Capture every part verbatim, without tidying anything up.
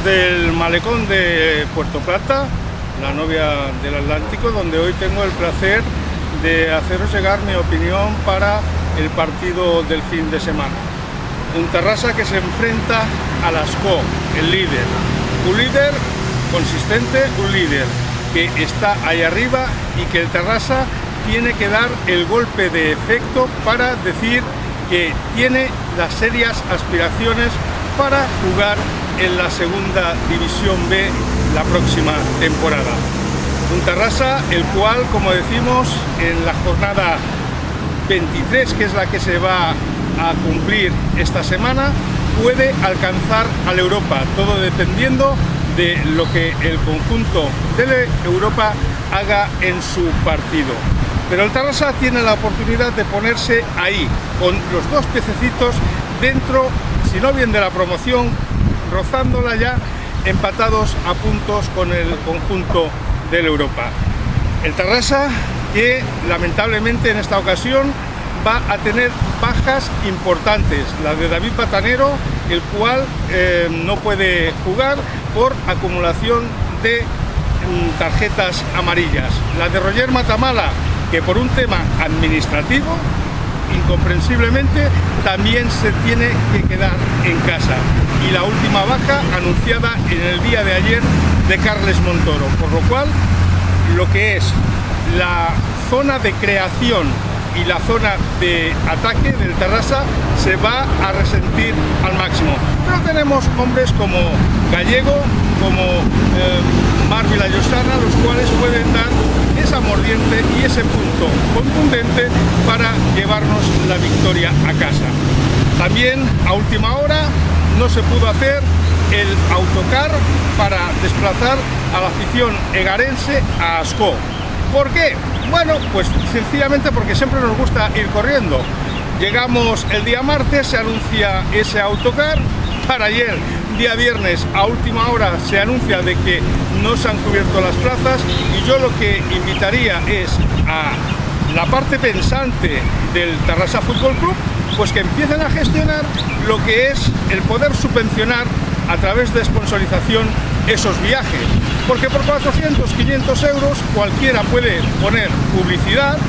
desde el malecón de Puerto Plata, la novia del Atlántico, donde hoy tengo el placer de haceros llegar mi opinión para el partido del fin de semana. Un Terrassa que se enfrenta al Ascó, el líder. Un líder consistente, un líder que está ahí arriba y que el Terrassa tiene que dar el golpe de efecto para decir que tiene las serias aspiraciones para jugar en la segunda división B la próxima temporada. Un Terrassa el cual, como decimos, en la jornada veintitrés, que es la que se va a cumplir esta semana, puede alcanzar al Europa, todo dependiendo de lo que el conjunto de Europa haga en su partido. Pero el Terrassa tiene la oportunidad de ponerse ahí, con los dos piececitos dentro, si no bien de la promoción, rozándola ya, empatados a puntos con el conjunto del Europa. El Terrassa que lamentablemente en esta ocasión va a tener bajas importantes, la de David Batanero, el cual eh, no puede jugar por acumulación de mm, tarjetas amarillas, la de Roger Matamala, que por un tema administrativo, incomprensiblemente, también se tiene que quedar en casa, y la última baja anunciada en el día de ayer de Carles Montoro, por lo cual lo que es la zona de creación y la zona de ataque del Terrassa se va a resentir al máximo. Pero tenemos hombres como Gallego, como eh, Marc Vilallosana, los cuales pueden dar esa mordiente y ese punto contundente para llevarnos la victoria a casa. También a última hora no se pudo hacer el autocar para desplazar a la afición egarense a Ascó. ¿Por qué? Bueno, pues sencillamente porque siempre nos gusta ir corriendo. Llegamos el día martes, se anuncia ese autocar. Para ayer, día viernes, a última hora se anuncia de que no se han cubierto las plazas, y yo lo que invitaría es a la parte pensante del Terrassa Fútbol Club, pues que empiecen a gestionar lo que es el poder subvencionar a través de sponsorización esos viajes, porque por cuatrocientos, quinientos euros cualquiera puede poner publicidad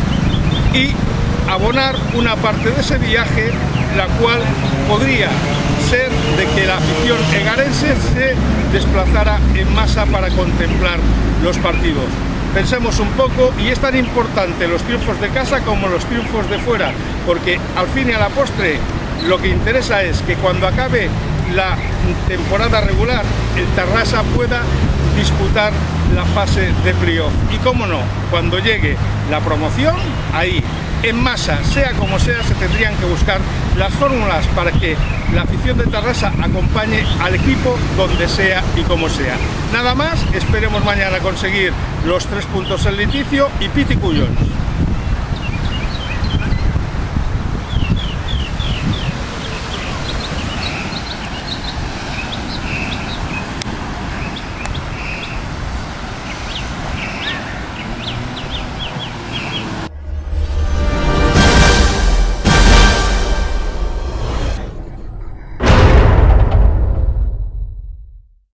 y abonar una parte de ese viaje, la cual podría ser de que la afición egarense se desplazara en masa para contemplar los partidos. Pensemos un poco, y es tan importante los triunfos de casa como los triunfos de fuera, porque al fin y a la postre lo que interesa es que cuando acabe la temporada regular el Terrassa pueda disputar la fase de playoff, y cómo no, cuando llegue la promoción, ahí en masa, sea como sea, se tendrían que buscar las fórmulas para que la afición de Terrassa acompañe al equipo donde sea y como sea. Nada más, esperemos mañana conseguir los tres puntos en litigio y piti cuyons.